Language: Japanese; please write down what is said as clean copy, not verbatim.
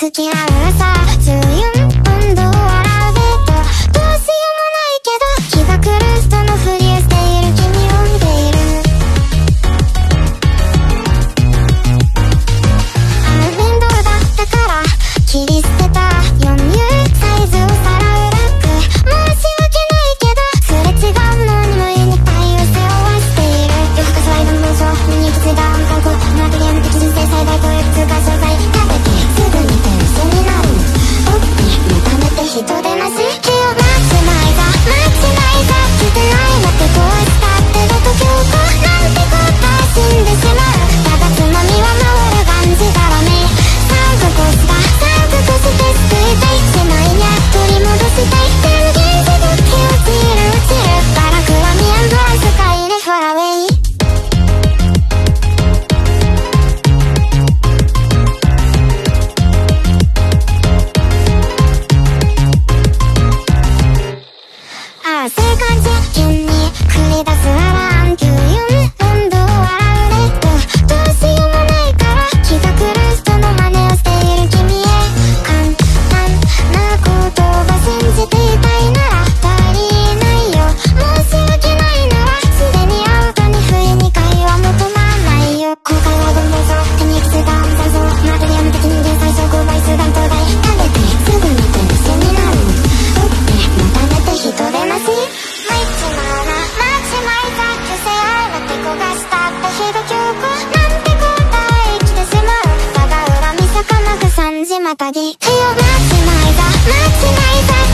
付き合うさ14温度を笑うデートどうしようもないけど気が狂う人のふりをしている君を見ている面倒だったから切り捨てた4Uサイズをさらうラック申し訳ないけどすれ違うのに無意に愛を背負わしている夜更かしは今の妄想目に行き着いた暗号のアトリエム的人生最大公約通貨商材食べてすぐに点数になるおって目覚めて人でなし気をマッチマイザーマッチマイザー来て愛なってこうしたってどと強行なんてこったら死んでしまうただつまみは回る感じだらねサンクコスだサンクコスで救いたいしないにゃ取り戻したい電源でどっち落ちるバラクラミアンドラスカイレファラウェイああそういう感じ急に繰り出すアラーム14温度を笑うレッドどうしようもないから気が狂う人の真似をしている君へ簡単なことが信じていたいなら足りないよ申し訳ないならすでにアウトに不意に会話求まんないよ後悔はどんどんそう手に行き着いた暗算そうマトリアム的人間最小公倍数弾頭大食べてすぐに点数になる打ってまためて人でなしマイチマーなマッチマイザー虚勢愛なって焦がしたってひど強行なんてこったら生きてしまうただ恨みさかなく3時またぎ手をマッチマイザーマッチマイザー